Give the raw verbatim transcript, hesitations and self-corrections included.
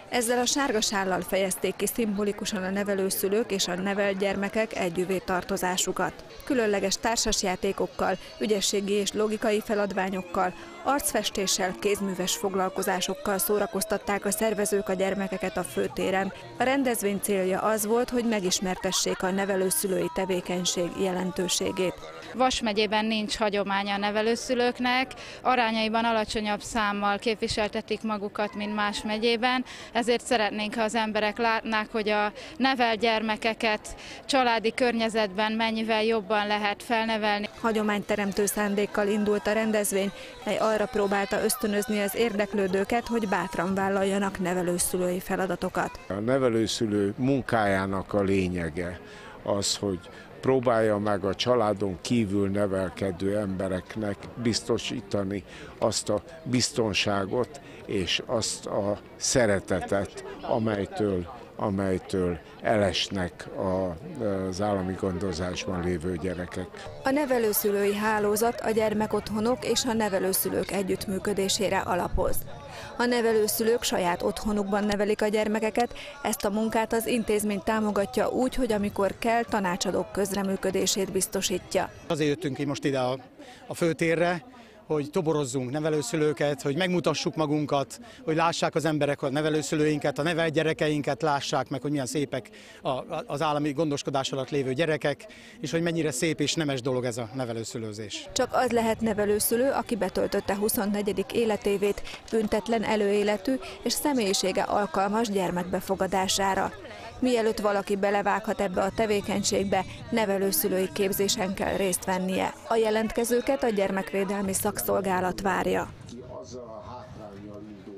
Ezzel a sárga sállal fejezték ki szimbolikusan a nevelőszülők és a nevelt gyermekek együvé tartozásukat. Különleges társasjátékokkal, ügyességi és logikai feladványokkal, arcfestéssel, kézműves foglalkozásokkal szórakoztatták a szervezők a gyermekeket a főtéren. A rendezvény célja az volt, hogy megismertessék a nevelőszülői tevékenység jelentőségét. Vas megyében nincs hagyománya a nevelőszülőknek, arányaiban alacsonyabb számmal képviseltetik magukat, mint más megyében, ezért szeretnénk, ha az emberek látnák, hogy a nevelt gyermekeket családi környezetben mennyivel jobban lehet felnevelni. Hagyományteremtő szándékkal indult a rendezvény, mely arra próbálta ösztönözni az érdeklődőket, hogy bátran vállaljanak nevelőszülői feladatokat. A nevelőszülő munkájának a lényege az, hogy próbálja meg a családon kívül nevelkedő embereknek biztosítani azt a biztonságot és azt a szeretetet, amelytől, amelytől elesnek az állami gondozásban lévő gyerekek. A nevelőszülői hálózat a gyermekotthonok és a nevelőszülők együttműködésére alapoz. A nevelőszülők saját otthonukban nevelik a gyermekeket, ezt a munkát az intézmény támogatja úgy, hogy amikor kell, tanácsadók közreműködését biztosítja. Azért jöttünk most ide a, a főtérre, hogy toborozzunk nevelőszülőket, hogy megmutassuk magunkat, hogy lássák az emberek a nevelőszülőinket, a nevelt gyerekeinket, lássák meg, hogy milyen szépek az állami gondoskodás alatt lévő gyerekek, és hogy mennyire szép és nemes dolog ez a nevelőszülőzés. Csak az lehet nevelőszülő, aki betöltötte huszonnegyedik életévét, büntetlen előéletű és személyisége alkalmas gyermekbefogadására. Mielőtt valaki belevághat ebbe a tevékenységbe, nevelőszülői képzésen kell részt vennie. A jelentkezőket a gyermekvédelmi szakszolgálat várja.